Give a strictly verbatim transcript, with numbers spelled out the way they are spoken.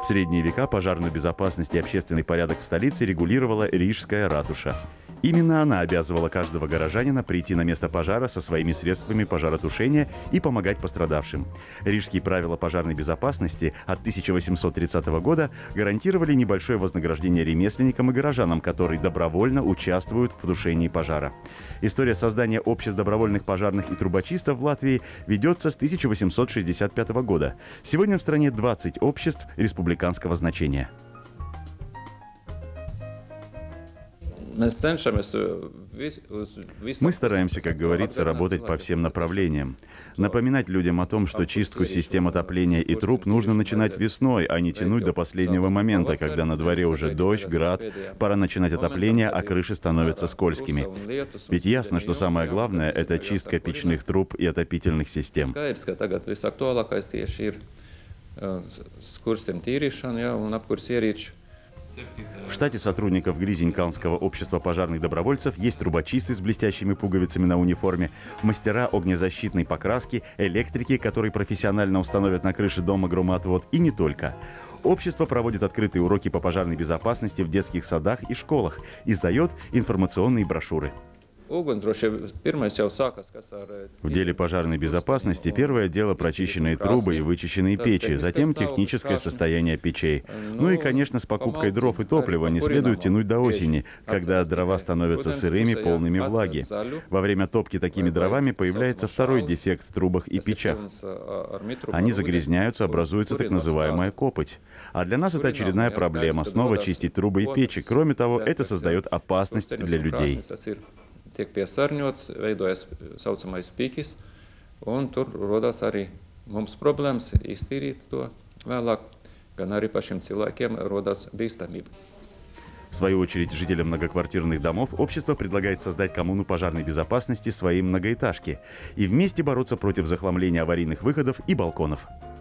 В средние века пожарную безопасность и общественный порядок в столице регулировала Рижская ратуша. Именно она обязывала каждого горожанина прийти на место пожара со своими средствами пожаротушения и помогать пострадавшим. Рижские правила пожарной безопасности от тысяча восемьсот тридцатого года гарантировали небольшое вознаграждение ремесленникам и горожанам, которые добровольно участвуют в тушении пожара. История создания обществ добровольных пожарных и трубочистов в Латвии ведется с тысяча восемьсот шестьдесят пятого года. Сегодня в стране двадцать обществ республиканского значения. Мы стараемся, как говорится, работать по всем направлениям. Напоминать людям о том, что чистку систем отопления и труб нужно начинать весной, а не тянуть до последнего момента, когда на дворе уже дождь, град, пора начинать отопление, а крыши становятся скользкими. Ведь ясно, что самое главное – это чистка печных труб и отопительных систем. В штате сотрудников Гризеньканского общества пожарных добровольцев есть трубочисты с блестящими пуговицами на униформе, мастера огнезащитной покраски, электрики, которые профессионально установят на крыше дома громоотвод, и не только. Общество проводит открытые уроки по пожарной безопасности в детских садах и школах, издает информационные брошюры. В деле пожарной безопасности первое дело прочищенные трубы и вычищенные печи, затем техническое состояние печей. Ну и, конечно, с покупкой дров и топлива не следует тянуть до осени, когда дрова становятся сырыми, полными влаги. Во время топки такими дровами появляется второй дефект в трубах и печах. Они загрязняются, образуется так называемая копоть. А для нас это очередная проблема – снова чистить трубы и печи. Кроме того, это создает опасность для людей. Tiek piesārņots, veidojas saucamais pīkis, un tur rodās arī mums problēmas iztīrīt to vēlāk, gan arī pašiem cilvēkiem rodās bīstamība. В свою очередь, жителям многоквартирных домов общество предлагает создать коммуну пожарной безопасности своей многоэтажки и вместе бороться против захламления аварийных выходов и балконов.